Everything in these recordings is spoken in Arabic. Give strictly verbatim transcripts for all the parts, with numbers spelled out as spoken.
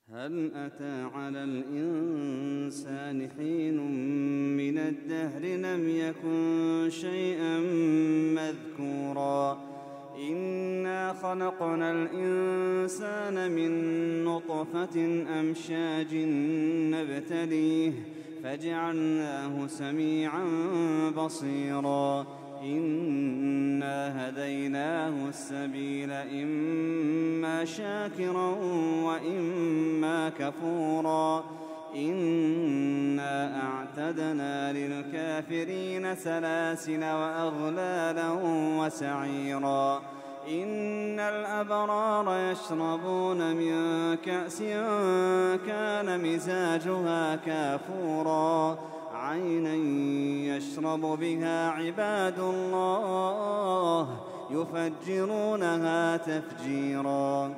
هل أتى على الإنسان حين من الدهر لم يكن شيئا مذكورا إنا خلقنا الإنسان من نطفة أمشاج نبتليه فجعلناه سميعا بصيرا إنا هديناه السبيل إما شاكرا وإما كفورا إنا أعتدنا للكافرين سلاسل وأغلالا وسعيرا إن الأبرار يشربون من كأس كان مزاجها كافورا عينا يشرب بها عباد الله يفجرونها تفجيرا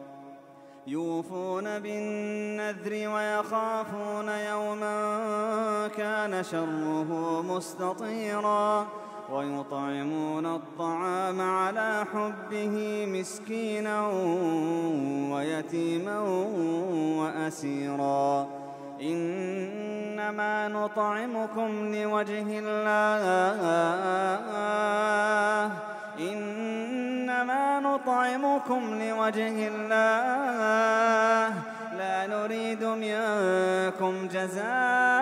يوفون بالنذر ويخافون يوما كان شره مستطيرا ويطعمون الطعام على حبه مسكينا ويتيما وأسيرا إنما نطعمكم لوجه الله إنما نطعمكم لوجه الله لا نريد منكم جزاء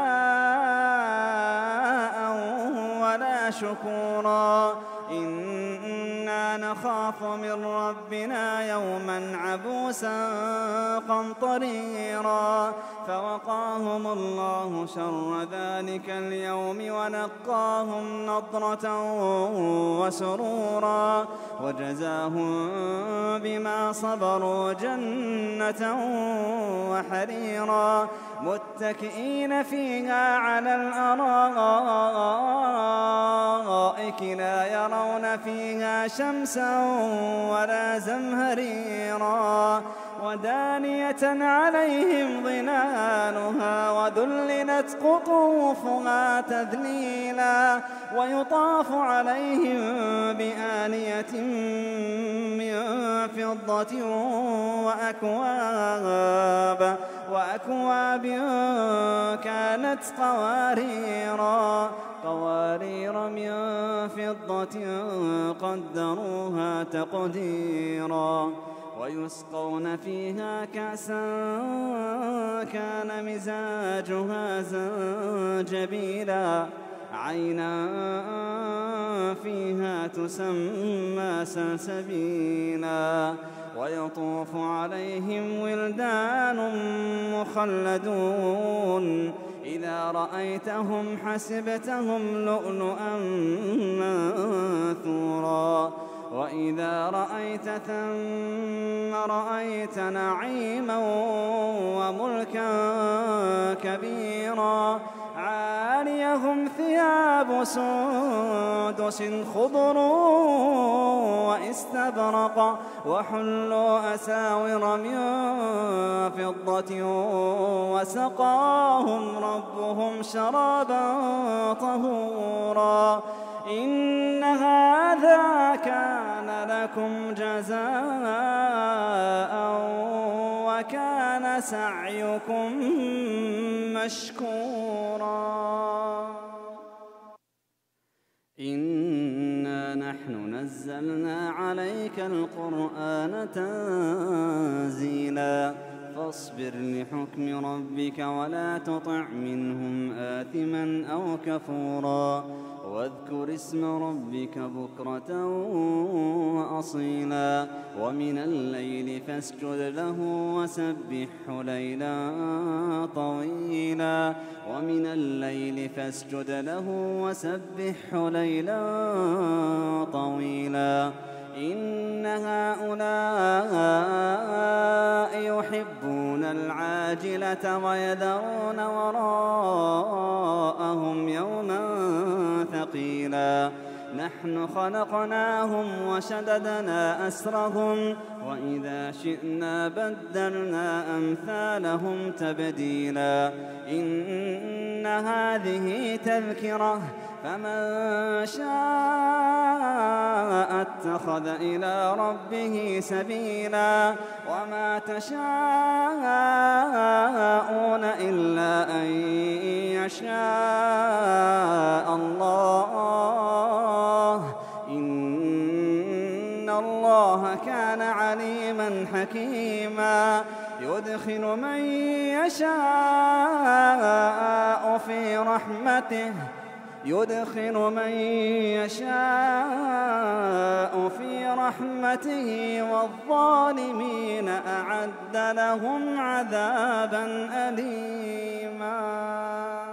ولا شكورا إنا نخاف من ربنا يوما عبوسا قمطريرا فوقاهم الله شر ذلك اليوم ونقاهم نضرة وسرورا وجزاهم بما صبروا جنة وحريرا متكئين فيها على الأرائك لا يرون فيها شمسا ولا زمهريرا ودانية عليهم ظلالها وذللت قطوفها تذليلا ويطاف عليهم بآنية من فضة وأكواب وأكواب كانت قواريرا قوارير من فضة قدروها تقديرا ويسقون فيها كأسا كان مزاجها زنجبيلا عينا فيها تسمى سلسبيلا ويطوف عليهم ولدان مخلدون إذا رأيتهم حسبتهم لؤلؤا منثورا وإذا رأيت ثم رأيت نعيما وملكا كبيرا عاليهم ثياب سندس خضر واستبرق وحلوا أساور من فضة وسقاهم ربهم شرابا طهورا إن هذا كان لكم جزاء وكان سعيكم مشكورا إنا نحن نزلنا عليك القرآن تنزيلا فاصبر لحكم ربك ولا تطع منهم آثما أو كفورا واذكر اسم ربك بكرة وأصيلا ومن الليل فاسجد له وسبحه ليلا طويلا ومن الليل فاسجد له وسبحه ليلا طويلا إن هؤلاء يحبون العاجلة ويذرون وراءهم يوما ثقيلا نحن خلقناهم وشددنا أسرهم وإذا شئنا بدلنا أمثالهم تبديلا إن هذه تذكرة فمن شاء اتخذ إلى ربه سبيلا وما تشاءون إلا أن يشاء الله إن الله كان عليما حكيما يدخل من يشاء في رحمته يدخل من يشاء في رحمته والظالمين أعد لهم عذابا أليما.